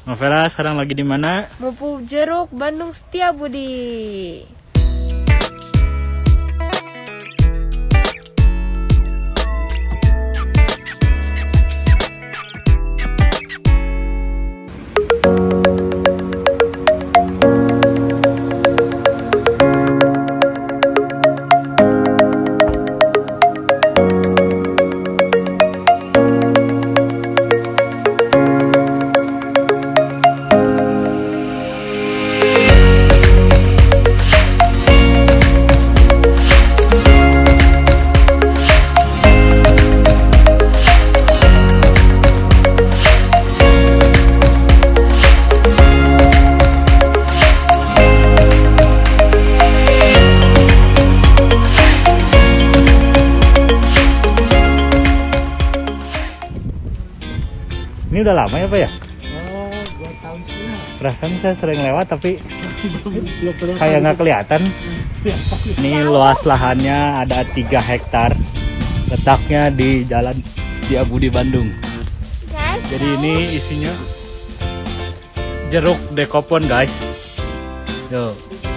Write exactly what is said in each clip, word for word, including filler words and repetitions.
Novela sekarang lagi di mana? Mupuk Jeruk, Bandung Setiabudi. Ini udah lama ya Pak ya? Oh, dua tahun setengah. Perasaan saya sering lewat tapi kayak nggak kelihatan. Ini luas lahannya ada tiga hektar. Letaknya di Jalan Setiabudi Bandung. Jadi ini isinya jeruk dekopon guys. Tuh.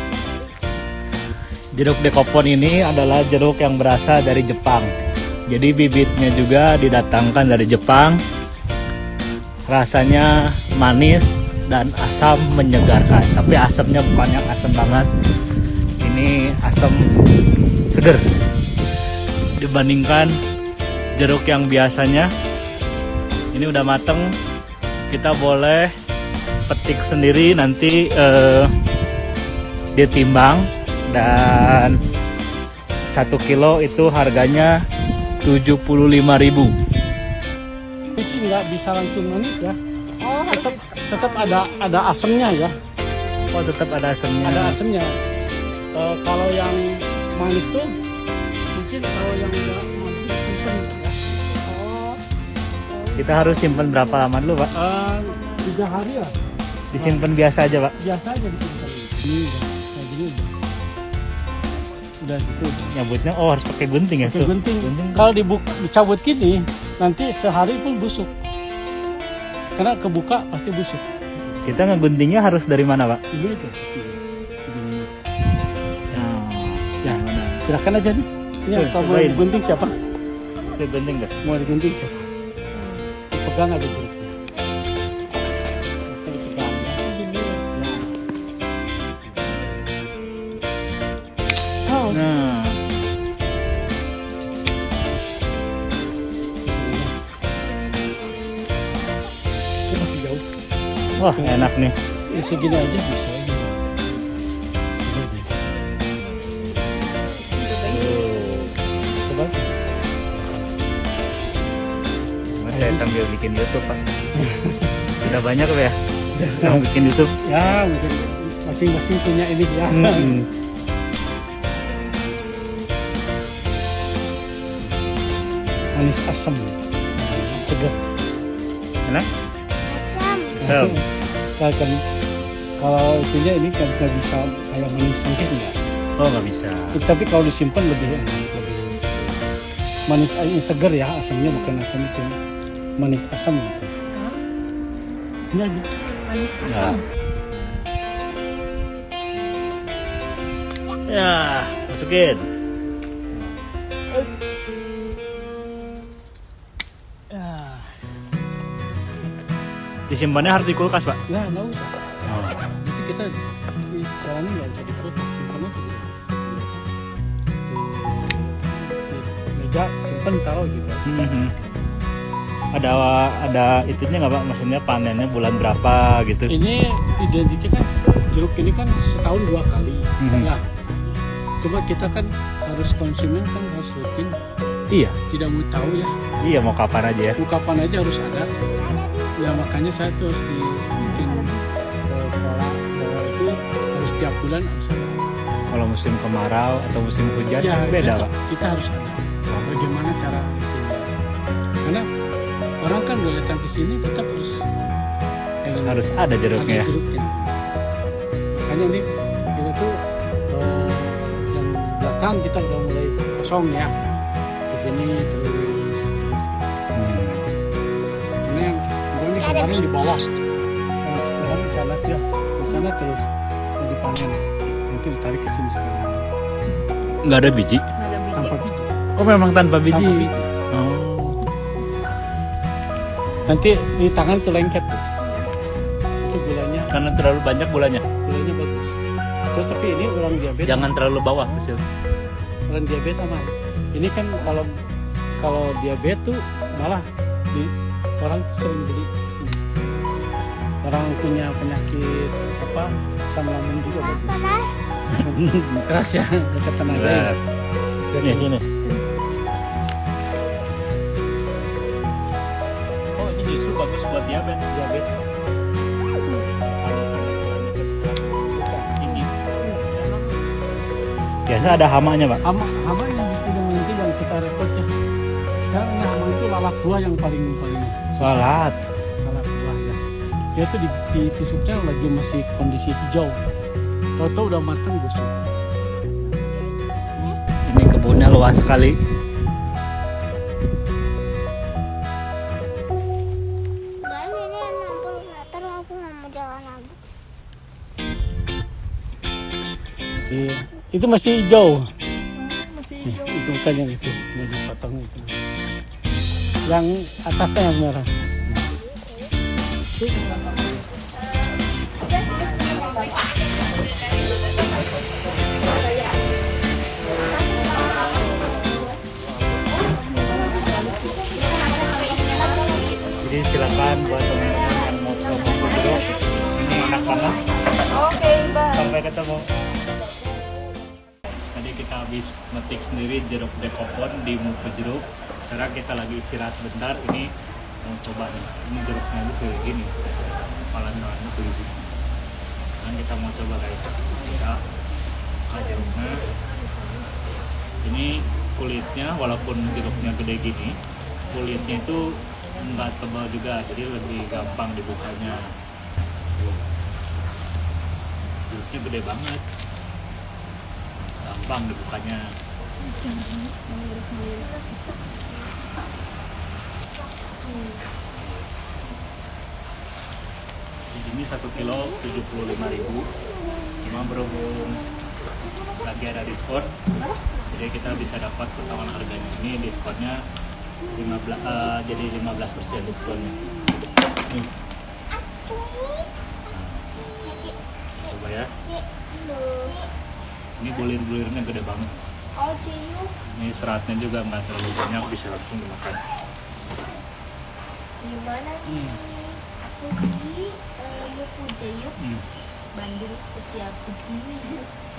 Jeruk dekopon ini adalah jeruk yang berasal dari Jepang. Jadi bibitnya juga didatangkan dari Jepang. Rasanya manis dan asam menyegarkan, tapi asamnya bukan yang asam banget, ini asam seger dibandingkan jeruk yang biasanya. Ini udah mateng, kita boleh petik sendiri nanti eh, ditimbang, dan satu kilo itu harganya tujuh puluh lima ribu. Ini sih nggak bisa langsung manis ya. Oh, Tetap tetap ada ada asamnya ya. Oh, tetap ada asamnya. Ada asamnya. E, kalau yang manis tuh mungkin kalau yang nggak manis disimpan ya. oh. Kita harus simpan berapa lama dulu Pak? E, tiga hari ya. Disimpan biasa aja Pak? Biasa aja disimpan. Ini udah kayak gini udah. Udah gitu. Nyabutnya oh harus pakai gunting ya? Pakai gunting. Kalau dibuka, dicabut gini, nanti sehari pun busuk. Karena kebuka pasti busuk. Kita ngeguntingnya harus dari mana Pak? Ini aja. Ini. Nah, Ya, mana? silakan aja nih. Ini Tuh, kalau mau cobain. digunting siapa? Kita gunting deh. Mau digunting siapa? Pegang aja jeruknya. Saya pegang. Gini. Nah. Oh, Nah, ini masih jauh. wah enak nih. Ya, segini aja bisa. Coba. Mas, saya sambil bikin YouTube Pak. Udah banyak Pak ya? Yang bikin YouTube. Ya, mungkin masing-masing punya ini ya. Hmm. Manis asam. Segar. Enak? Asam. Asam. Kalau kan, kalau itunya ini kan nggak bisa kayak manis sangkis enggak. Oh nggak bisa. Tapi kalau disimpan lebih enak, lebih manis ini segar ya, asamnya bukan asam itu. Manis asam gitu. Ini aja. Manis Nah. asam. Ya, masukin. Ya, Disimpannya harus di kulkas Pak. ya nggak usah. Oh. Nanti kita di jalannya nggak usah di kulkas, simpannya di, di, di meja simpan taruh gitu. Mhm. Ada ada itunya nggak Pak? Maksudnya panennya bulan berapa gitu? Ini identiknya kan jeruk ini kan setahun dua kali. Mhm. Ya. Coba kita kan harus konsumen kan harus rutin. Iya. Tidak mau tahu ya. Iya mau kapan aja ya? Mau kapan aja harus ada. Ya makanya saya tuh harus dibikin eh, pola bahwa itu harus tiap bulan harus ada. Kalau musim kemarau atau musim hujan Ya, beda kita, Pak. kita harus ada. Bagaimana cara itu? Karena orang kan boleh datang ke sini tetap harus eh, Harus ada jeruknya ya. ada jeruknya. Makanya ini kita tuh eh, yang belakang kita udah mulai kosong ya. Di sini terus terus. Hmm. Ini yang ini kemarin di bawah. Yang sana tuh ya, ke sana terus mau dipanen. Nanti ditarik ke sini sekalian. Nggak ada biji. Nggak ada biji. Tanpa biji. Oh memang tanpa biji. Tanpa biji. Oh. Nanti di tangan tuh lengket tuh. Itu gulanya, Karena terlalu banyak gulanya. gulanya bagus. Terus tapi ini orang diabetes. Jangan terlalu bawah, Sil. Orang diabetes aman. Ini kan kalau kalau diabetes tuh malah di, orang sering beli sini. Orang punya penyakit apa asam lambung juga bagus. Keras ya, dekat tenaga. Ya. Sini, sini. Oh ini justru bagus buat diabetes. Diabetes. Tinggi. Biasa ada hamanya, Pak. Hama, hama yang itu yang nanti yang kita repotnya. Sekarang ini hama itu lalat buah yang paling paling Salat. lalat buah ya. Dia tuh di, di tusuknya lagi masih kondisi hijau. Tahu-tahu udah matang busuk. Ini kebunnya luas sekali. Guys, ini enam puluh meter aku nggak mau jalan lagi. Iya. Itu masih hijau. Masih Nih, itu kan yang itu yang dipotong itu. Yang atasnya yang merah. Jadi silakan buat teman-teman yang mau ke Mojodrok. Ini enak banget. Oke, bye. Sampai ketemu. Tadi kita habis metik sendiri jeruk dekopon di Mojodrok. Sekarang kita lagi istirahat bentar. Ini mau coba nih. Ini jeruknya ini segini. Kepalanya segini. Dan kita mau coba guys. Kita buka jeruknya. Ini kulitnya walaupun jeruknya gede gini, kulitnya itu enggak tebal juga, jadi lebih gampang dibukanya. Jeruknya gede banget, gampang dibukanya. Ini satu kilo tujuh puluh lima ribu, cuma berhubung lagi ada diskon, jadi kita bisa dapat potongan harganya. Ini diskonnya lima belas, uh, jadi lima belas persen diskonnya. Nih. Nah, coba ya. Ini bulir-bulirnya gede banget. Ini seratnya juga nggak terlalu banyak, bisa langsung dimakan. Gimana nih? Hmm. Aku beli eh, buku Jayuk Hmm. Bandung setiap begini.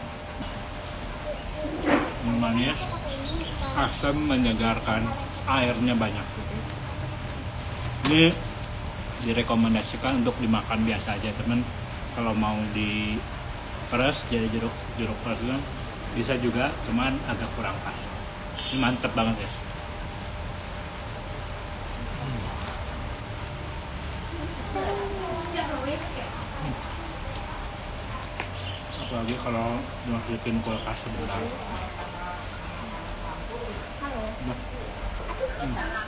Ini manis, asam, menyegarkan, airnya banyak. Ini direkomendasikan untuk dimakan biasa aja teman. Kalau mau di peres jadi jeruk jeruk peresnya bisa juga, cuman agak kurang pas. Ini mantep banget guys. Apalagi kalau dimasukin kulkas sebentar. Halo. Nah. Hmm.